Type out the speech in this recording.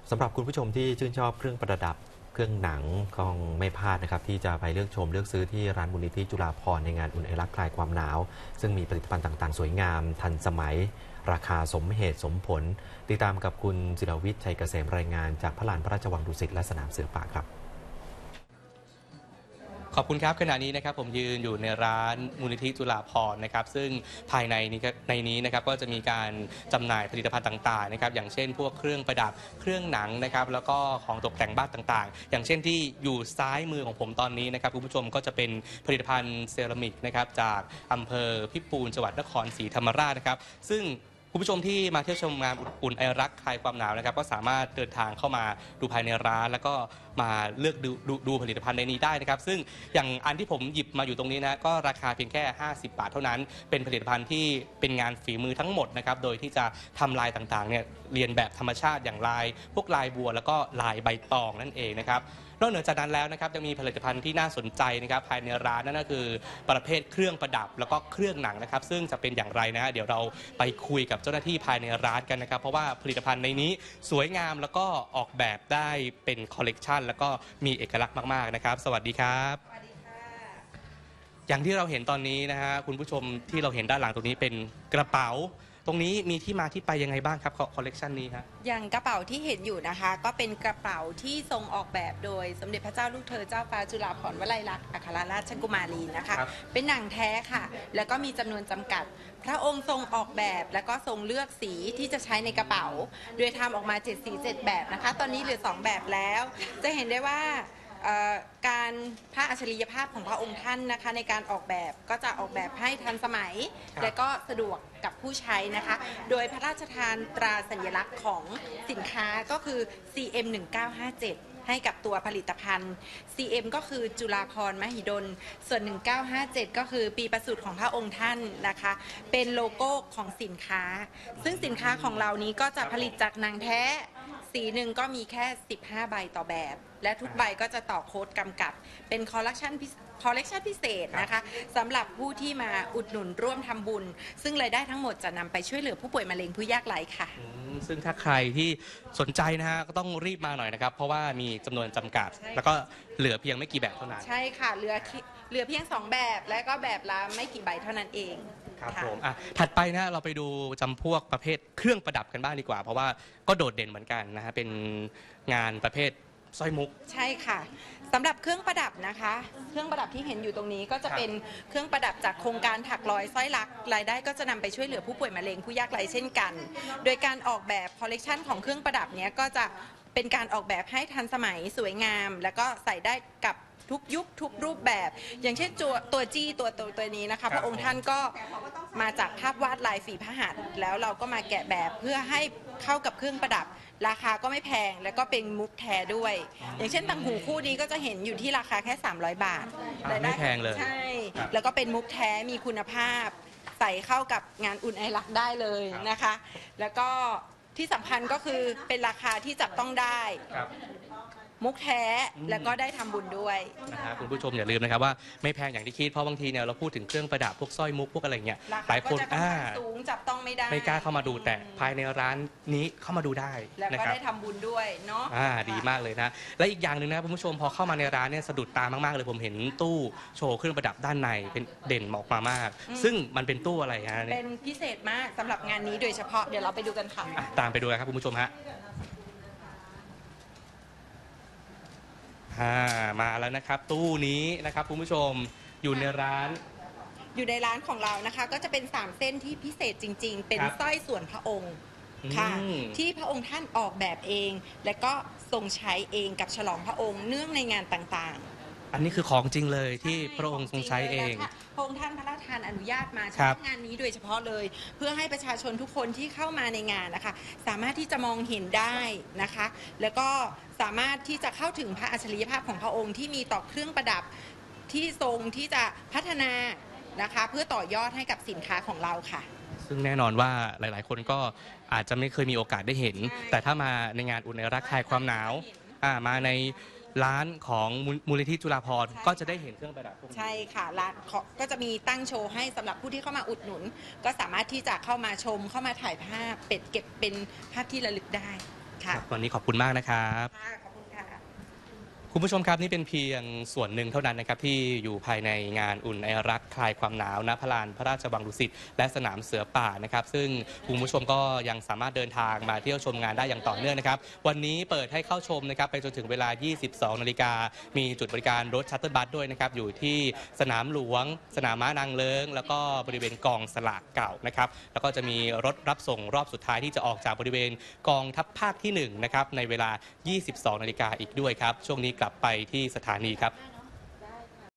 สำหรับคุณผู้ชมที่ชื่นชอบเครื่องประดับเครื่องหนังคงไม่พลาดนะครับที่จะไปเลือกชมเลือกซื้อที่ร้านมูลนิธิจุฬาภรณ์ในงานอุ่นไอรักคลายความหนาวซึ่งมีผลิตภัณฑ์ต่างๆสวยงามทันสมัยราคาสมเหตุสมผลติดตามกับคุณศิรวิทย์ชัยเกษมรายงานจากพระลานพระราชวังดุสิตและสนามเสือป่าครับขอบคุณครับขณะนี้นะครับผมยืนอยู่ในร้านมูลนิธิจุฬาภรณ์นะครับซึ่งภายในนี้นะครับก็จะมีการจำหน่ายผลิตภัณฑ์ต่างๆนะครับอย่างเช่นพวกเครื่องประดับเครื่องหนังนะครับแล้วก็ของตกแต่งบ้านต่างๆอย่างเช่นที่อยู่ซ้ายมือของผมตอนนี้นะครับคุณผู้ชมก็จะเป็นผลิตภัณฑ์เซรามิกนะครับจากอำเภอพิปูนจังหวัดนครศรีธรรมราชนะครับซึ่งคุณผู้ชมที่มาเที่ยวชมงานอุ่นไอรักคลายความหนาวนะครับก็สามารถเดินทางเข้ามาดูภายในร้านแล้วก็มาเลือกดูผลิตภัณฑ์ในนี้ได้นะครับซึ่งอย่างอันที่ผมหยิบมาอยู่ตรงนี้นะก็ราคาเพียงแค่50 บาทเท่านั้นเป็นผลิตภัณฑ์ที่เป็นงานฝีมือทั้งหมดนะครับโดยที่จะทำลายต่างๆเนี่ยเรียนแบบธรรมชาติอย่างลายพวกลายบัวแล้วก็ลายใบตองนั่นเองนะครับนอกเหนือจากนั้นแล้วนะครับยังมีผลิตภัณฑ์ที่น่าสนใจนะครับภายในร้านนั่นก็คือประเภทเครื่องประดับแล้วก็เครื่องหนังนะครับซึ่งจะเป็นอย่างไรนะเดี๋ยวเราไปคุยกับเจ้าหน้าที่ภายในร้านกันนะครับเพราะว่าผลิตภัณฑ์ในนี้สวยงามแล้วก็ออกแบบได้เป็นคอลเลกชันแล้วก็มีเอกลักษณ์มากๆนะครับสวัสดีครับสวัสดีค่ะอย่างที่เราเห็นตอนนี้นะฮะคุณผู้ชมที่เราเห็นด้านหลังตรงนี้เป็นกระเป๋าตรงนี้มีที่มาที่ไปยังไงบ้างครับคอลเลกชันนี้ฮะอย่างกระเป๋าที่เห็นอยู่นะคะก็เป็นกระเป๋าที่ทรงออกแบบโดยสมเด็จพระเจ้าลูกเธอเจ้าฟ้าจุฬาภรณ์วลัยลักษณ์อัครราชกุมารีนะคะเป็นหนังแท้ค่ะแล้วก็มีจำนวนจำกัดพระองค์ทรงออกแบบแล้วก็ทรงเลือกสีที่จะใช้ในกระเป๋าโดยทำออกมา7 สี 7 แบบนะคะตอนนี้เหลือ2 แบบแล้วจะเห็นได้ว่าการพระอัจฉริยภาพของพระองค์ท่านนะคะในการออกแบบก็จะออกแบบให้ทันสมัยและก็สะดวกกับผู้ใช้นะคะโดยพระราชทานตราสัญลักษณ์ของสินค้าก็คือ CM 1957ให้กับตัวผลิตภัณฑ์ CM ก็คือจุฬาภรณ์มหิดลส่วน1957ก็คือปีประสูติของพระองค์ท่านนะคะเป็นโลโก้ของสินค้าซึ่งสินค้าของเรานี้ก็จะผลิตจากหนังแท้สีหนึ่งก็มีแค่15 ใบต่อแบบและทุกใบก็จะต่อโค้ดกำกับเป็นคอลเลกชันพิเศษนะคะสำหรับผู้ที่มาอุดหนุนร่วมทำบุญซึ่งรายได้ทั้งหมดจะนำไปช่วยเหลือผู้ป่วยมะเร็งผู้ยากไร้ค่ะซึ่งถ้าใครที่สนใจนะฮะก็ต้องรีบมาหน่อยนะครับเพราะว่ามีจำนวนจำกัดแล้วก็เหลือเพียงไม่กี่แบบเท่านั้นใช่ค่ะเหลือเพียง2 แบบและก็แบบละไม่กี่ใบเท่านั้นเองครับผมถัดไปนะเราไปดูจำพวกประเภทเครื่องประดับกันบ้างดีกว่าเพราะว่าก็โดดเด่นเหมือนกันนะฮะเป็นงานประเภทสร้อยมุกใช่ค่ะสำหรับเครื่องประดับนะคะเครื่องประดับที่เห็นอยู่ตรงนี้ก็จะเป็นเครื่องประดับจากโครงการถักร้อยสร้อยลักษณ์รายได้ก็จะนำไปช่วยเหลือผู้ป่วยมะเร็งผู้ยากไร้เช่นกันโดยการออกแบบคอลเลกชันของเครื่องประดับเนี้ยก็จะเป็นการออกแบบให้ทันสมัยสวยงามแล้วก็ใส่ได้กับทุกยุคทุกรูปแบบอย่างเช่นตัวจี้ตัวนี้นะคะพระองค์ท่านก็มาจากภาพวาดลายฝีพระหัตถ์แล้วเราก็มาแกะแบบเพื่อให้เข้ากับเครื่องประดับราคาก็ไม่แพงแล้วก็เป็นมุกแท้ด้วยอย่างเช่นต่างหูคู่นี้ก็จะเห็นอยู่ที่ราคาแค่300 บาทไม่แพงเลยใช่แล้วก็เป็นมุกแท้มีคุณภาพใส่เข้ากับงานอุ่นไอรักได้เลยนะคะแล้วก็ที่สำคัญก็คือเป็นราคาที่จับต้องได้มุกแท้แล้วก็ได้ทำบุญด้วยนะครับคุณผู้ชมอย่าลืมนะครับว่าไม่แพงอย่างที่คิดเพราะบางทีเนี่ยเราพูดถึงเครื่องประดับพวกสร้อยมุกพวกอะไรเงี้ยหลายคนสูงจับต้องไม่ได้ไม่กล้าเข้ามาดูแต่ภายในร้านนี้เข้ามาดูได้แล้วก็ได้ทำบุญด้วยเนาะดีมากเลยนะและอีกอย่างหนึ่งนะคุณผู้ชมพอเข้ามาในร้านเนี่ยสะดุดตามากๆเลยผมเห็นตู้โชว์เครื่องประดับด้านในเป็นเด่นออกมามากซึ่งมันเป็นตู้อะไรฮะเป็นพิเศษมากสำหรับงานนี้โดยเฉพาะเดี๋ยวเราไปดูกันค่ะตามไปดูครับคุณผู้ชมฮะมาแล้วนะครับตู้นี้นะครับคุณผู้ชมอยู่ในร้านของเรานะคะก็จะเป็น3 เส้นที่พิเศษจริงๆเป็นสร้อยส่วนพระองค์ค่ะที่พระองค์ท่านออกแบบเองและก็ทรงใช้เองกับฉลองพระองค์เนื่องในงานต่างๆอันนี้คือของจริงเลยที่พระองค์ทรงใช้เองพระองค์ท่านพระราชทานอนุญาตมาใช้งานนี้โดยเฉพาะเลยเพื่อให้ประชาชนทุกคนที่เข้ามาในงานนะคะสามารถที่จะมองเห็นได้นะคะแล้วก็สามารถที่จะเข้าถึงพระอัจฉริยภาพของพระองค์ที่มีต่อเครื่องประดับที่ทรงที่จะพัฒนานะคะเพื่อต่อยอดให้กับสินค้าของเราค่ะซึ่งแน่นอนว่าหลายๆคนก็อาจจะไม่เคยมีโอกาสได้เห็นแต่ถ้ามาในงานอุ่นไอรักคลายความหนาวมาในร้านของมูลนิธิจุฬาภรณ์ก็จะได้เห็นเครื่องประดับใช่ค่ะร้านก็จะมีตั้งโชว์ให้สำหรับผู้ที่เข้ามาอุดหนุนก็สามารถที่จะเข้ามาชมเข้ามาถ่ายภาพเก็บเป็นภาพที่ระลึกได้ค่ะวันนี้ขอบคุณมากนะครับค่ะขอบคุณค่ะคุณผู้ชมครับนี่เป็นเพียงส่วนหนึ่งเท่านั้นนะครับที่อยู่ภายในงานอุ่นไอรักคลายความหนาวณพลานพระราชวังดุสิตและสนามเสือป่านะครับซึ่งคุณผู้ชมก็ยังสามารถเดินทางมาเที่ยวชมงานได้อย่างต่อเนื่องนะครับวันนี้เปิดให้เข้าชมนะครับไปจนถึงเวลา 22 นาฬิกามีจุดบริการรถชัตเติลบัสด้วยนะครับอยู่ที่สนามหลวงสนามม้านางเลิ้งแล้วก็บริเวณกองสลากเก่านะครับแล้วก็จะมีรถรับส่งรอบสุดท้ายที่จะออกจากบริเวณกองทัพภาคที่1นะครับในเวลา 22 นาฬิกาอีกด้วยครับช่วงนี้กลับไปที่สถานีครับ